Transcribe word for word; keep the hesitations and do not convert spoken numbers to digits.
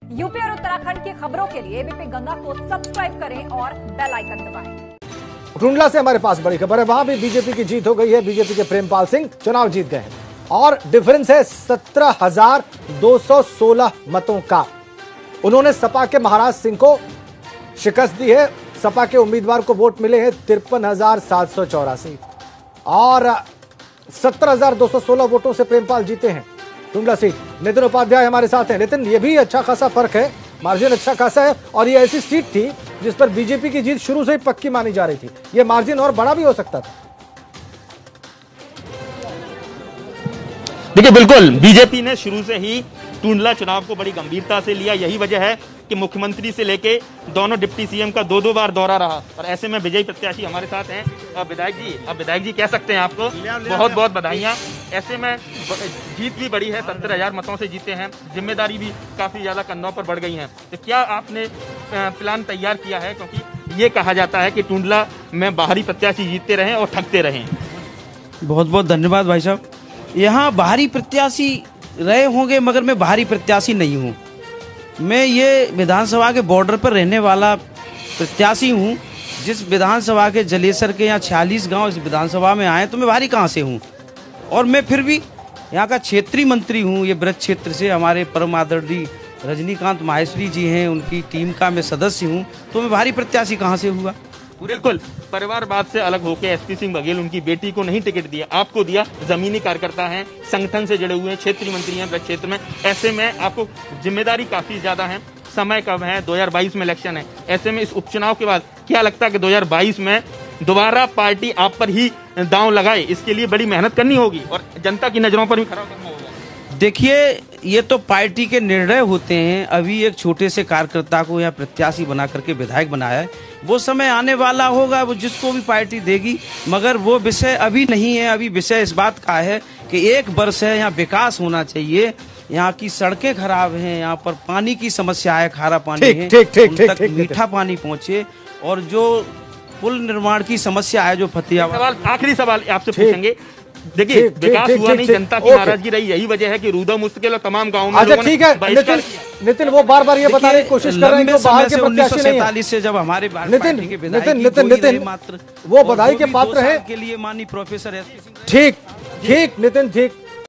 UP और उत्तराखंड की खबरों के लिए एबीपी गंगा को सब्सक्राइब करें और बेल आइकन दबाएं। टुंडला से हमारे पास बड़ी खबर है, वहां भी बीजेपी की जीत हो गई है। बीजेपी के प्रेमपाल सिंह चुनाव जीत गए हैं और डिफरेंस है सत्रह हजार दो सौ सोलह मतों का। उन्होंने सपा के महाराज सिंह को शिकस्त दी है। सपा के उम्मीदवार को वोट मिले हैं तिरपन हजार सात सौ चौरासी और सत्रह हजार दो सौ सोलह वोटों से प्रेमपाल जीते हैं टुंडला सीट। नितिन उपाध्याय हमारे साथ हैं। नितिन, ये भी अच्छा खासा फर्क है, मार्जिन अच्छा खासा है और ये ऐसी सीट थी जिस पर बीजेपी की जीत शुरू से ही पक्की मानी जा रही थी। ये मार्जिन और बड़ा भी हो सकता था। देखिए, बिल्कुल बीजेपी ने शुरू से ही टुंडला चुनाव को बड़ी गंभीरता से लिया। यही वजह है कि मुख्यमंत्री से लेके दोनों डिप्टी सीएम का दो दो बार दौरा रहा और ऐसे में विजयी प्रत्याशी हमारे साथ हैं। अब विधायक जी, अब विधायक जी कह सकते हैं आपको बहुत बहुत बधाइयां। ऐसे में जीत भी बड़ी है, सत्तर हजार मतों से जीते हैं, जिम्मेदारी भी काफी ज्यादा कंधों पर बढ़ गई है। तो क्या आपने प्लान तैयार किया है, क्योंकि ये कहा जाता है कि टुंडला में बाहरी प्रत्याशी जीतते रहे और ठगते रहे। बहुत बहुत धन्यवाद भाई साहब। यहाँ बाहरी प्रत्याशी रहे होंगे मगर मैं बाहरी प्रत्याशी नहीं हूँ। मैं ये विधानसभा के बॉर्डर पर रहने वाला प्रत्याशी हूँ। जिस विधानसभा के जलेसर के यहाँ छियालीस गांव इस विधानसभा में आए तो मैं बाहरी कहाँ से हूँ। और मैं फिर भी यहाँ का क्षेत्रीय मंत्री हूँ। ये ब्रज क्षेत्र से हमारे परम आदरणीय रजनीकांत माहेश्वरी जी हैं, उनकी टीम का मैं सदस्य हूँ, तो मैं बाहरी प्रत्याशी कहाँ से हुआ। बिल्कुल, परिवारवाद से अलग होकर एसपी सिंह बघेल उनकी बेटी को नहीं टिकट दिया, आपको दिया। जमीनी कार्यकर्ता हैं, संगठन से जुड़े हुए हैं, क्षेत्रीय मंत्री हैं ब्रज क्षेत्र में। ऐसे में आपको जिम्मेदारी काफी ज्यादा है। समय कब है? दो हजार बाईस में इलेक्शन है। ऐसे में इस उपचुनाव के बाद क्या लगता है कि दो हजार बाईस में दोबारा पार्टी आप पर ही दांव लगाए? इसके लिए बड़ी मेहनत करनी होगी और जनता की नजरों पर भी खरा करना होगा। देखिए, ये तो पार्टी के निर्णय होते हैं। अभी एक छोटे से कार्यकर्ता को यहाँ प्रत्याशी बना करके विधायक बनाया है। वो समय आने वाला होगा, वो जिसको भी पार्टी देगी, मगर वो विषय अभी नहीं है। अभी विषय इस बात का है कि एक वर्ष है, यहाँ विकास होना चाहिए। यहाँ की सड़कें खराब हैं, यहाँ पर पानी की समस्या है, खारा पानी है, उन तक मीठा पानी पहुँचे। और जो पुल निर्माण की समस्या है, जो फतेहाबाद। आखिरी सवाल आपसे पूछेंगे। देखिए, विकास हुआ नहीं, जनता की नाराजगी रही। यही वजह है कि रूदा मुश्किल और तमाम गाँव में अच्छा ठीक है नितिन, नितिन वो बार बार ये बताने की कोशिश कर रहे हैं कि बाहर के प्रत्याशी नहीं है। से जब हमारे नितिन नितिन नितिन नितिन मात्र वो बधाई के पात्र हैं के लिए माननीय प्रोफेसर। ठीक ठीक नितिन ठीक